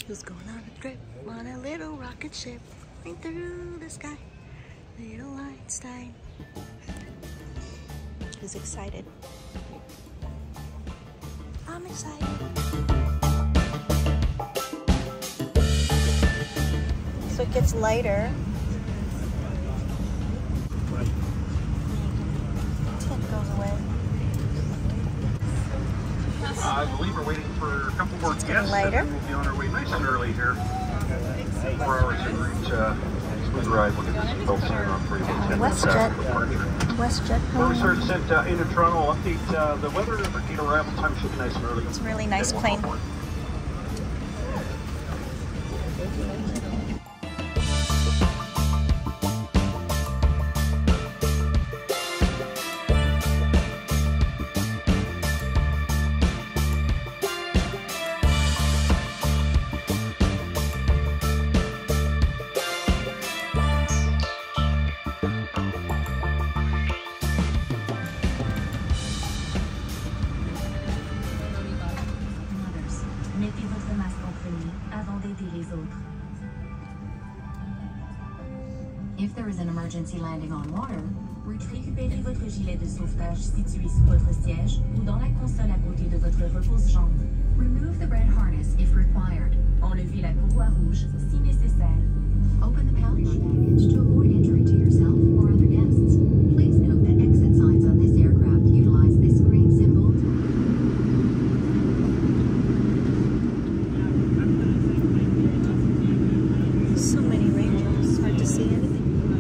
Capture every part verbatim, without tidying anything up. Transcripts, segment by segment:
Who's going on a trip on a little rocket ship flying through the sky? Little Einstein. Who's excited? I'm excited. So it gets lighter. Tint goes away. I believe we're waiting for a couple more It's guests. lighter. And we'll be on our way nice and early here. Four hours to reach uh, Smooth Ride. We'll get this boat sign on for you. Uh, WestJet. WestJet. Before we start descent uh, into Toronto, I'll update uh, the weather. Our gate arrival time should be nice and early. It's a really nice plane. Mettez votre masque en premier avant d'aider les autres. If there is an emergency landing on water, récupérez votre gilet de sauvetage situé sous votre siège ou dans la console à côté de votre repose-jambe. Remove the red harness if required. Enlevez la courroie rouge si nécessaire. Open the pouch baggage to avoid injury to yourself or other guests. Please note that exit signs on this aircraft utilize this green symbol. So many rainbows, hard to see anything.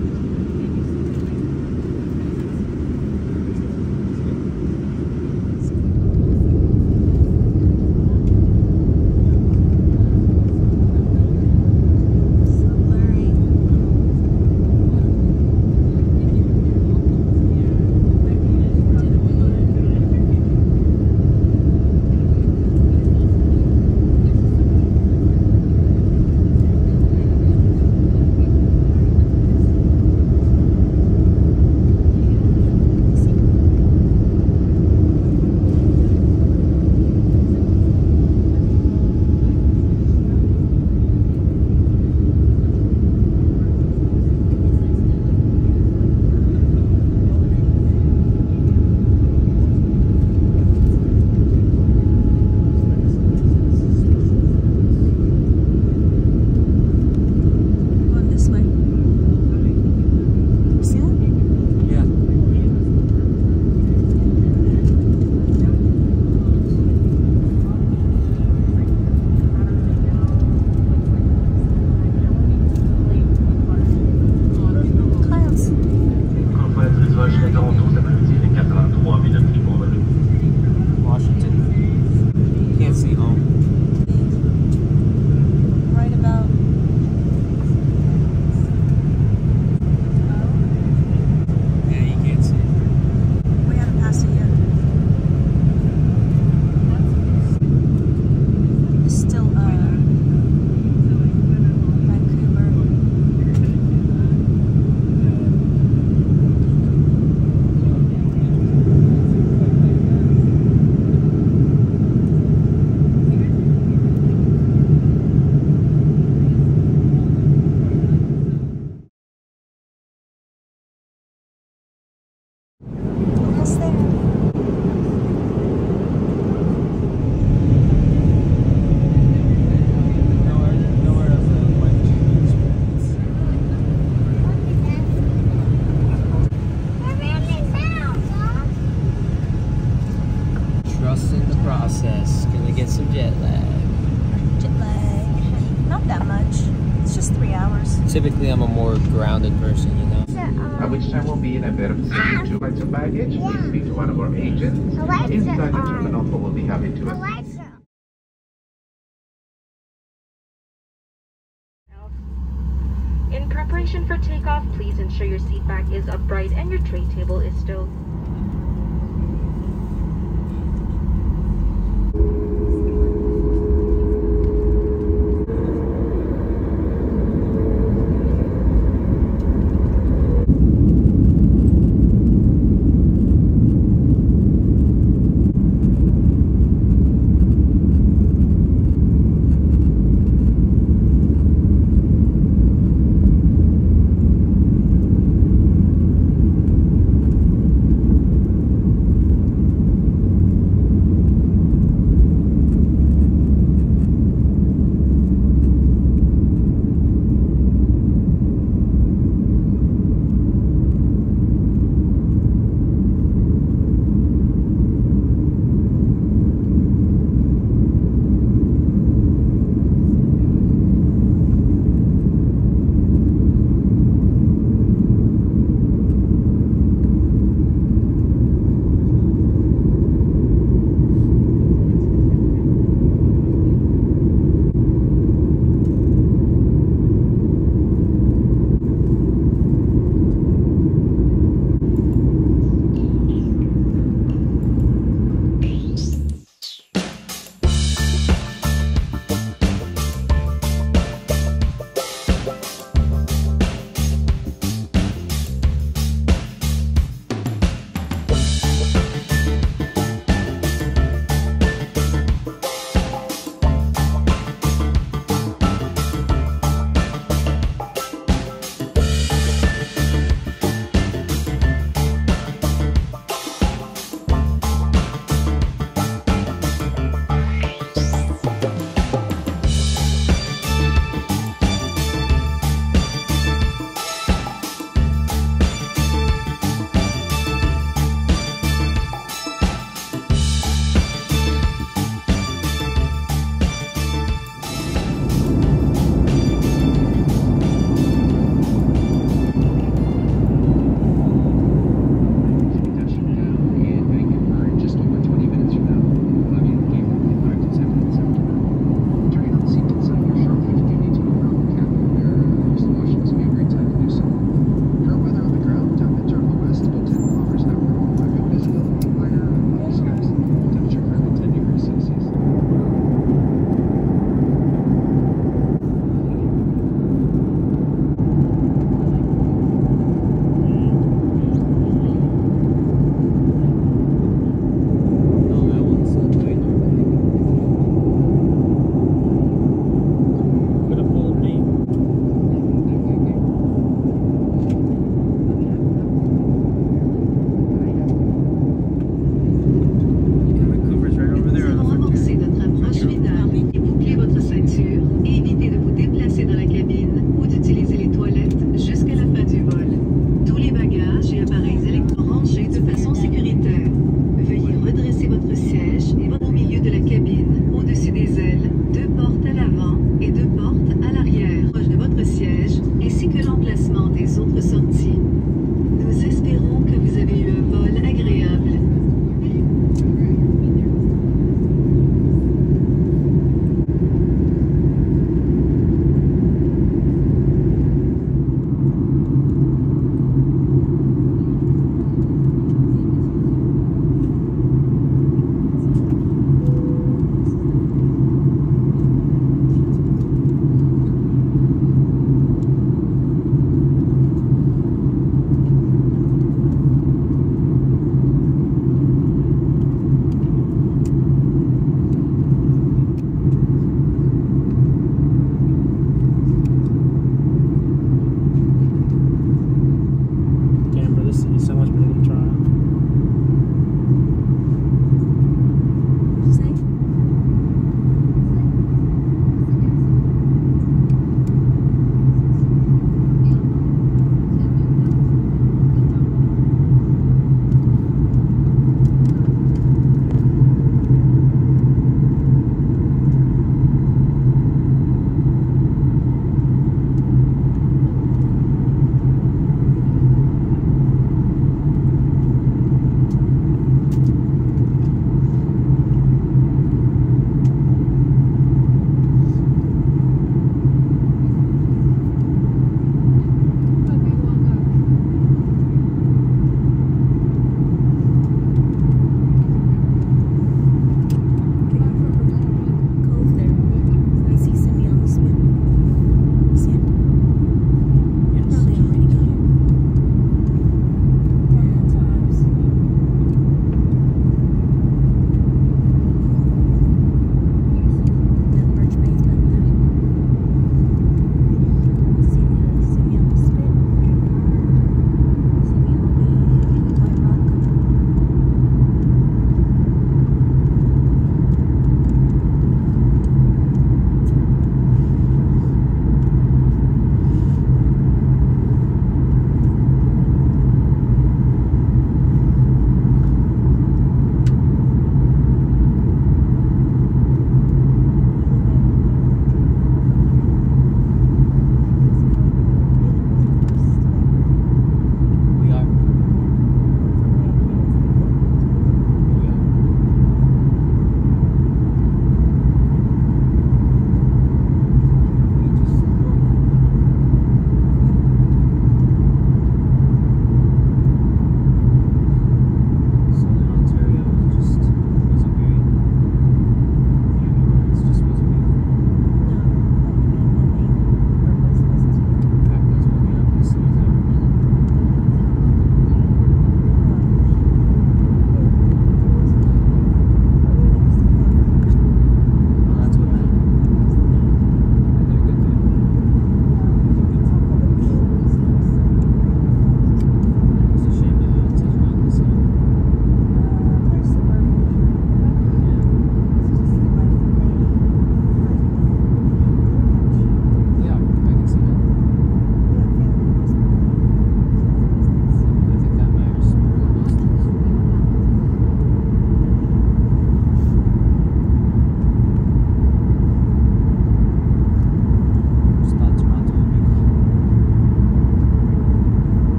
Process. Gonna get some jet lag. Jet lag. Not that much. It's just three hours. Typically, I'm a more grounded person, you know. At which time we'll be in a bit of safety to flights of baggage. Please speak to one of our agents. Inside the terminal, who will be happy to assist. In preparation for takeoff, please ensure your seat back is upright and your tray table is still.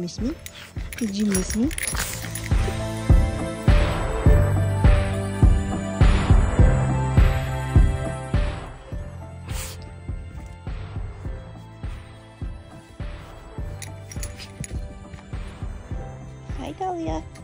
miss me? Did you miss me? Hi, Dahlia.